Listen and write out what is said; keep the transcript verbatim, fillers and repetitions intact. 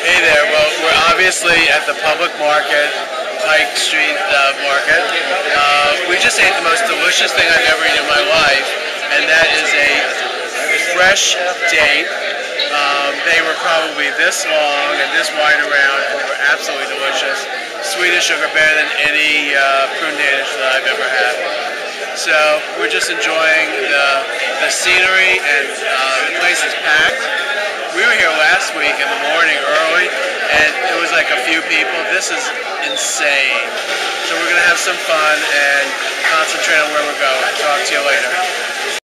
Hey there, well, we're obviously at the public market, Pike Street uh, Market. Uh, we just ate the most delicious thing I've ever eaten in my life, and that is a fresh date. Um, they were probably this long and this wide around, and they were absolutely delicious. Sweet as sugar, better than any uh, prune danish that I've ever had. So we're just enjoying the, the scenery, and uh, the place is packed. We were here last week in the morning early, and it was like a few people. This is insane. So we're going to have some fun and concentrate on where we're going. Talk to you later.